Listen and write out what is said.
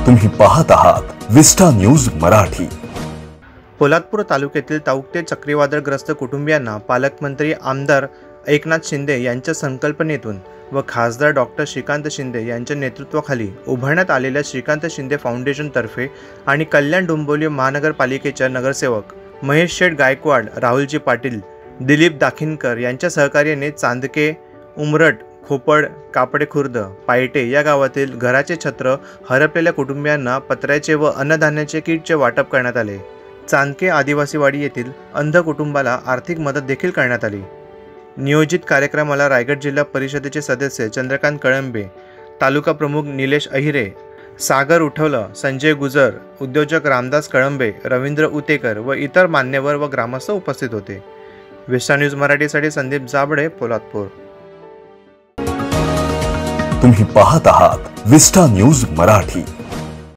तुम्ही पाहत आहात विस्टा न्यूज मराठी। पोलादपूर तालुक्यातील ताऊकते चक्रीवादळग्रस्त कुटुंबियांना पालकमंत्री आमदार एकनाथ शिंदे यांच्या संकल्पनेतून व खासदार डॉक्टर श्रीकांत शिंदे यांच्या नेतृत्वाखाली उभारण्यात आलेल्या श्रीकांत शिंदे फाउंडेशन तर्फे आणि कल्याण डोंबिवली महानगरपालिकेच्या नगरसेवक महेश शेठ गायकवाड, राहुलजी पाटील, दिलीप दाखिनकर यांच्या सहकार्याने चांदके, उमरट, खोपड, कापडे खुर्द, पायटे या गावातील घराचे छत्र हरपलेल्या कुटुंबियांना पत्र्याचे व अन्नधान्याचे किटचे वाटप करण्यात आले। चांदके आदिवासीवाडी येथील अंध कुटुंबाला आर्थिक मदत देखील करण्यात आली। नियोजित कार्यक्रमाला रायगड जिल्हा परिषदेचे सदस्य चंद्रकांत कळंबे, तालुका प्रमुख निलेश अहिरे, सागर उठवलं, संजय गुजर, उद्योजक रामदास कळंबे, रवींद्र उतेकर व इतर मान्यवर व ग्रामस्थ उपस्थित होते। विस्टा न्यूज मराठीसाठी संदीप जाबडे, पोलादपूर। तुम्ही पाहत आहात विस्टा न्यूज मराठी।